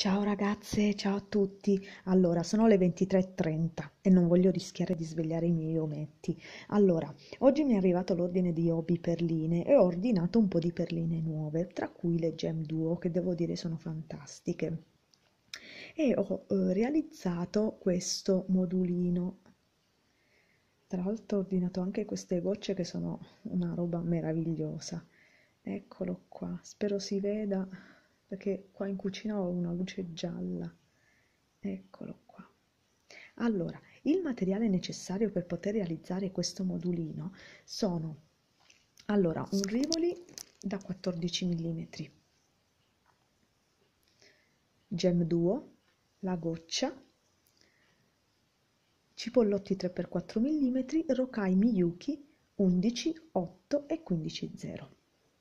Ciao ragazze, ciao a tutti. Allora, sono le 23:30 e non voglio rischiare di svegliare i miei ometti. Allora, oggi mi è arrivato l'ordine di hobby perline e ho ordinato un po' di perline nuove, tra cui le Gem Duo, che devo dire sono fantastiche. E ho realizzato questo modulino. Tra l'altro ho ordinato anche queste gocce che sono una roba meravigliosa. Eccolo qua, spero si veda perché qua in cucina ho una luce gialla. Eccolo qua. Allora, il materiale necessario per poter realizzare questo modulino sono un Rivoli da 14 mm, Gem Duo, la goccia, cipollotti 3x4 mm, Rokai Miyuki 11, 8 e 15,0.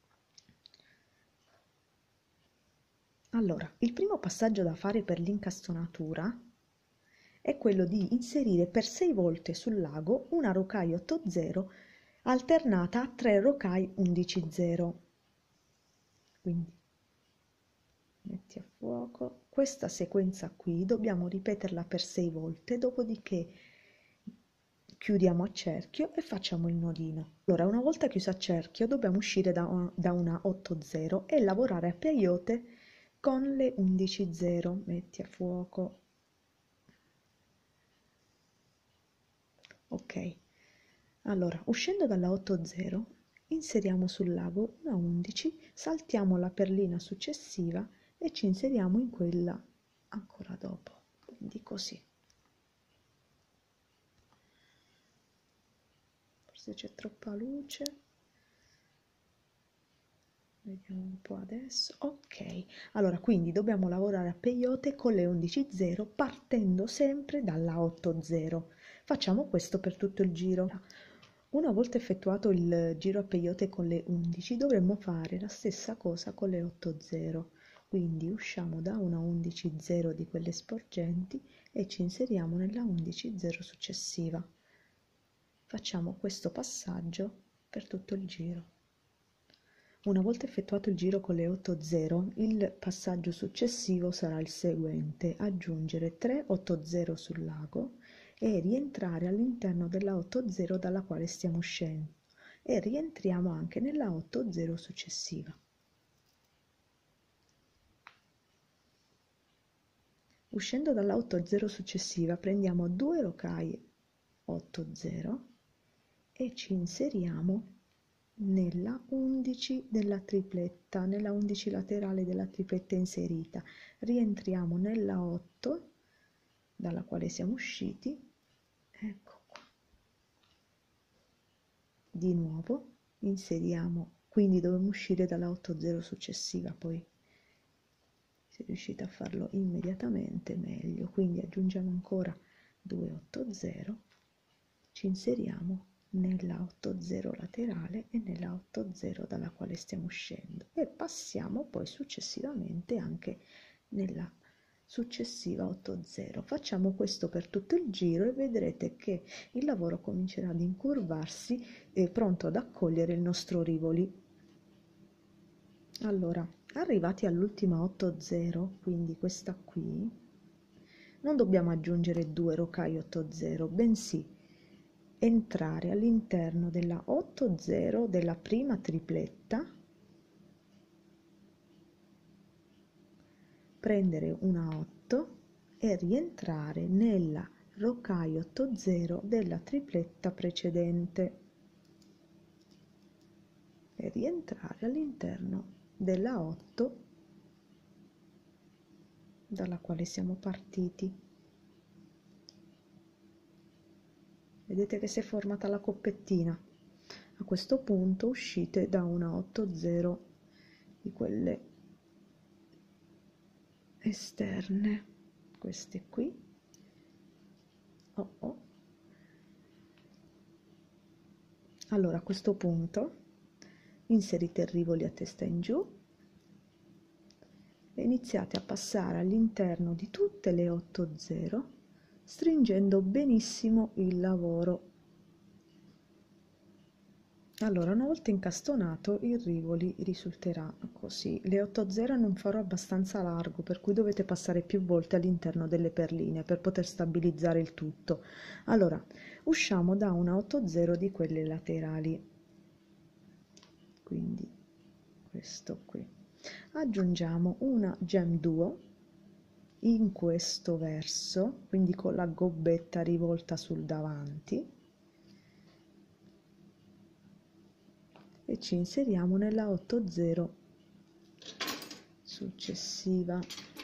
Allora, il primo passaggio da fare per l'incastonatura è quello di inserire per 6 volte sul lago una Rokai 8,0 alternata a 3 Rokai 11,0. Quindi metti a fuoco. Questa sequenza qui dobbiamo ripeterla per 6 volte, dopodiché chiudiamo a cerchio e facciamo il nodino. Allora, una volta chiuso a cerchio dobbiamo uscire da una 8,0 e lavorare a peyote con le 11,0. Metti a fuoco. Ok, allora uscendo dalla 8,0 inseriamo sul lago una 11, saltiamo la perlina successiva e ci inseriamo in quella ancora dopo, quindi così. Forse c'è troppa luce, vediamo un po' adesso. Ok, allora quindi dobbiamo lavorare a peyote con le 11,0 partendo sempre dalla 8,0. Facciamo questo per tutto il giro. Una volta effettuato il giro a peyote con le 11 dovremmo fare la stessa cosa con le 8,0. Quindi usciamo da una 11,0 di quelle sporgenti e ci inseriamo nella 11,0 successiva. Facciamo questo passaggio per tutto il giro. Una volta effettuato il giro con le 8,0, il passaggio successivo sarà il seguente: aggiungere 3 8,0 sul lago e rientrare all'interno della 8,0 dalla quale stiamo uscendo e rientriamo anche nella 8,0 successiva. Uscendo dalla 8,0 successiva prendiamo 2 Rokai 8,0 e ci inseriamo nella 11 della tripletta, nella 11 laterale della tripletta inserita. Rientriamo nella 8 dalla quale siamo usciti, ecco qua. Di nuovo inseriamo, quindi dovremo uscire dalla 8,0 successiva, poi se riuscite a farlo immediatamente meglio, quindi aggiungiamo ancora 2 8,0, ci inseriamo nella 8,0 laterale e nella 8,0 dalla quale stiamo uscendo e passiamo poi successivamente anche nella successiva 8,0. Facciamo questo per tutto il giro e vedrete che il lavoro comincerà ad incurvarsi e pronto ad accogliere il nostro Rivoli. Allora, arrivati all'ultima 8,0, quindi questa qui, non dobbiamo aggiungere 2 Rokai 8,0, bensì entrare all'interno della 8,0 della prima tripletta, prendere una 8 e rientrare nella Rokai 8,0 della tripletta precedente e rientrare all'interno della 8 dalla quale siamo partiti. Vedete che si è formata la coppettina. A questo punto uscite da una 8,0 di quelle esterne, queste qui. Allora a questo punto inserite il Rivoli a testa in giù e iniziate a passare all'interno di tutte le 8,0 stringendo benissimo il lavoro. Allora, una volta incastonato, il rivoli risulterà così. Le 8 non farò abbastanza largo, per cui dovete passare più volte all'interno delle perline per poter stabilizzare il tutto. Allora, usciamo da una 8 di quelle laterali, quindi questo qui. Aggiungiamo una gem duo in questo verso, quindi con la gobbetta rivolta sul davanti, e ci inseriamo nella 8 successiva.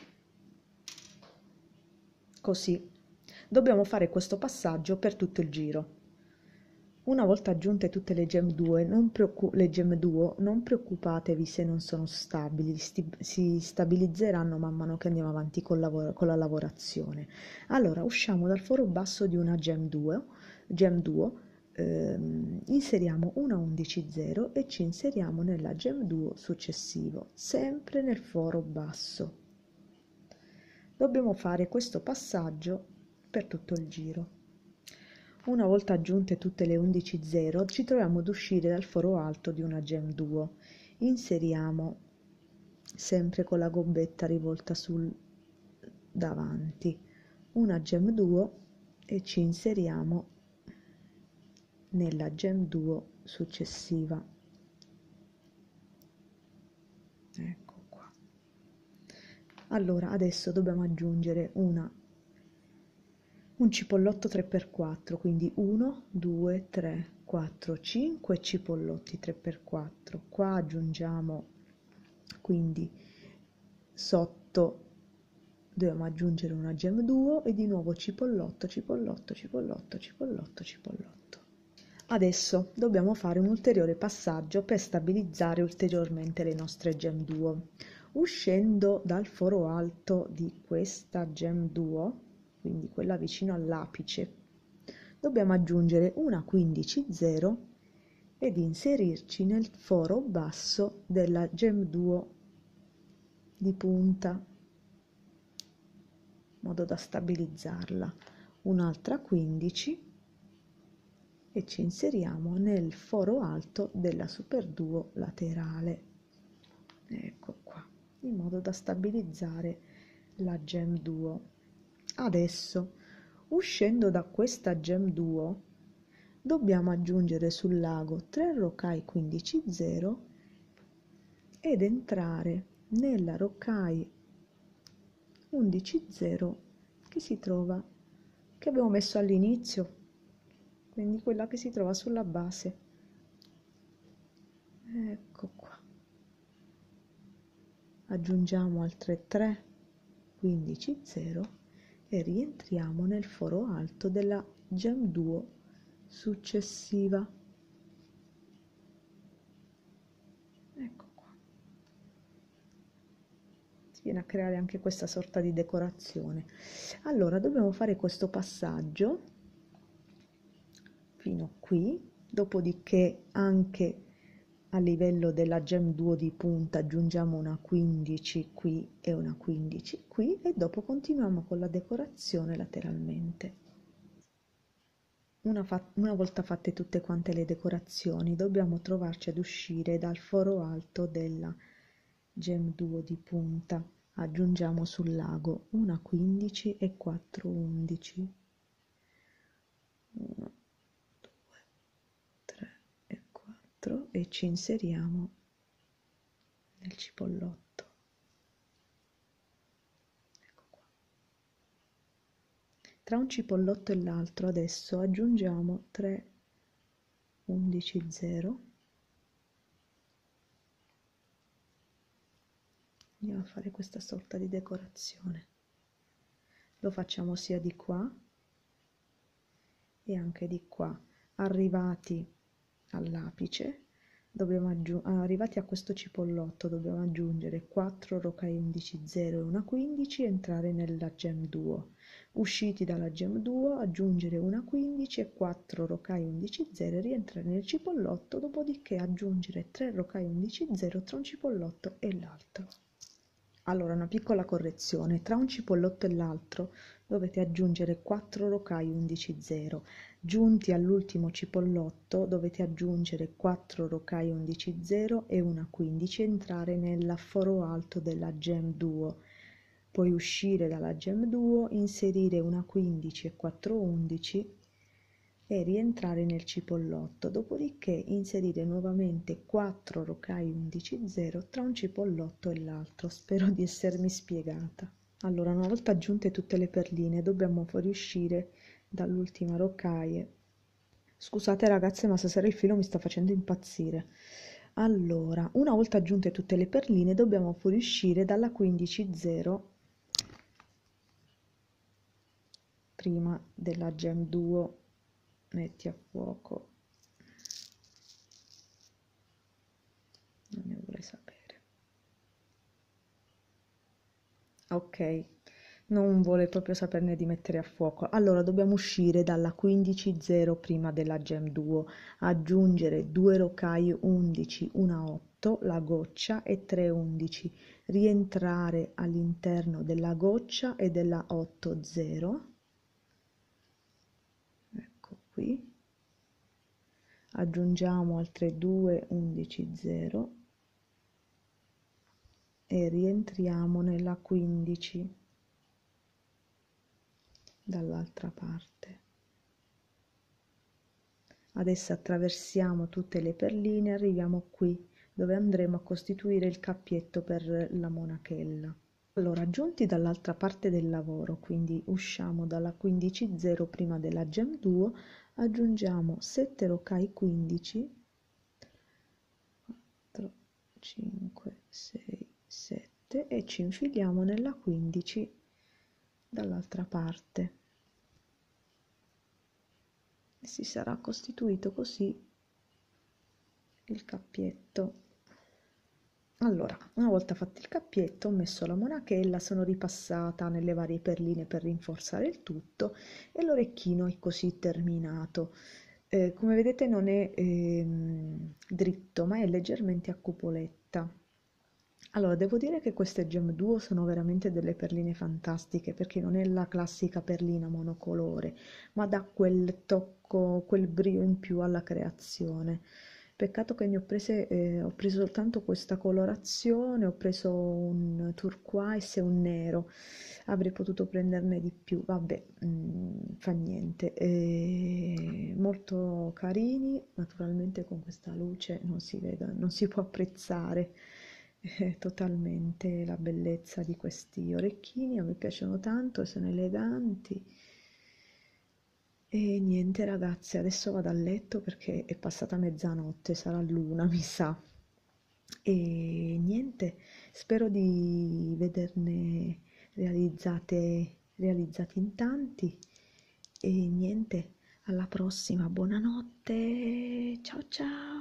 Così dobbiamo fare questo passaggio per tutto il giro. Una volta aggiunte tutte le gem duo, non preoccupatevi se non sono stabili, si stabilizzeranno man mano che andiamo avanti con la lavorazione. Allora, usciamo dal foro basso di una gem duo, inseriamo una 11,0 e ci inseriamo nella gem duo successivo, sempre nel foro basso. Dobbiamo fare questo passaggio per tutto il giro. Una volta aggiunte tutte le 11,0 ci troviamo ad uscire dal foro alto di una gem duo. Inseriamo sempre con la gobbetta rivolta sul davanti una gem duo e ci inseriamo nella gem duo successiva. Ecco qua. Allora adesso dobbiamo aggiungere un cipollotto 3x4, quindi 1, 2, 3, 4, 5 cipollotti 3x4. Qua aggiungiamo, quindi sotto dobbiamo aggiungere una gem duo e di nuovo cipollotto, cipollotto, cipollotto, cipollotto, cipollotto. Adesso dobbiamo fare un ulteriore passaggio per stabilizzare ulteriormente le nostre gem duo. Uscendo dal foro alto di questa gem duo, quindi quella vicino all'apice, dobbiamo aggiungere una 15,0 ed inserirci nel foro basso della gem duo di punta, in modo da stabilizzarla. Un'altra 15 e ci inseriamo nel foro alto della super duo laterale, ecco qua, in modo da stabilizzare la gem duo. Adesso, uscendo da questa gem duo, dobbiamo aggiungere sul lago 3 roccai 15,0 ed entrare nella roccai 11,0 che si trova, che abbiamo messo all'inizio, quindi quella che si trova sulla base. Ecco qua. Aggiungiamo altre 3 15,0 e rientriamo nel foro alto della gem duo successiva. Ecco qua. Si viene a creare anche questa sorta di decorazione. Allora dobbiamo fare questo passaggio fino qui, dopodiché anche a livello della gem duo di punta aggiungiamo una 15 qui e una 15 qui e dopo continuiamo con la decorazione lateralmente. Una volta fatte tutte quante le decorazioni dobbiamo trovarci ad uscire dal foro alto della gem duo di punta. Aggiungiamo sul lago una 15 e 4 11. 1, 2, 3 e 4 e ci inseriamo nel cipollotto. Ecco qua. Tra un cipollotto e l'altro adesso aggiungiamo 3 11,0. Andiamo a fare questa sorta di decorazione. Lo facciamo sia di qua e anche di qua. Arrivati all'apice, arrivati a questo cipollotto, dobbiamo aggiungere 4 roccai 11,0 e una 15 e entrare nella gem duo. Usciti dalla gem duo, aggiungere una 15 e 4 roccai 11,0 e rientrare nel cipollotto, dopodiché aggiungere 3 roccai 11,0 tra un cipollotto e l'altro. Allora, una piccola correzione, tra un cipollotto e l'altro dovete aggiungere 4 rocai 11,0. Giunti all'ultimo cipollotto dovete aggiungere 4 rocai 11,0 e una 15 e entrare nel foro alto della gem duo. Poi uscire dalla gem duo, inserire una 15 e 4 11 e rientrare nel cipollotto, dopodiché inserire nuovamente 4 rocai 11,0 tra un cipollotto e l'altro. Spero di essermi spiegata. Allora, una volta aggiunte tutte le perline, dobbiamo fuoriuscire dall'ultima rocaia. Scusate ragazze, ma stasera il filo mi sta facendo impazzire. Allora, una volta aggiunte tutte le perline, dobbiamo fuoriuscire dalla 15,0 prima della gem duo. Metti a fuoco, non ne vorrei sapere. Ok, non vuole proprio saperne di mettere a fuoco. Allora dobbiamo uscire dalla 15,0 prima della gem duo, aggiungere 2 rocai 11, una 8, la goccia e 3 11, rientrare all'interno della goccia e della 8,0. Ecco qui. Aggiungiamo altre 2 11,0 e rientriamo nella 15 dall'altra parte. Adesso attraversiamo tutte le perline e arriviamo qui dove andremo a costituire il cappietto per la monachella. Allora, giunti dall'altra parte del lavoro, quindi usciamo dalla 15,0 prima della gem duo, aggiungiamo 7 rocai 15, 4, 5, 6, 7 e ci infiliamo nella 15 dall'altra parte. E si sarà costituito così il cappietto. Allora, una volta fatto il cappietto, ho messo la monachella, sono ripassata nelle varie perline per rinforzare il tutto e l'orecchino è così terminato. Come vedete non è dritto, ma è leggermente a cupoletta. Allora, devo dire che queste Gem Duo sono veramente delle perline fantastiche perché non è la classica perlina monocolore, ma dà quel tocco, quel brio in più alla creazione. Peccato che ho preso soltanto questa colorazione, ho preso un turquoise e un nero, avrei potuto prenderne di più, vabbè, fa niente. Molto carini, naturalmente con questa luce non si vede, non si può apprezzare totalmente la bellezza di questi orecchini, a me piacciono tanto, sono eleganti. E niente ragazzi, adesso vado a letto perché è passata mezzanotte, sarà l'una, mi sa. E niente, spero di vederne realizzati in tanti. E niente, alla prossima, buonanotte, ciao ciao!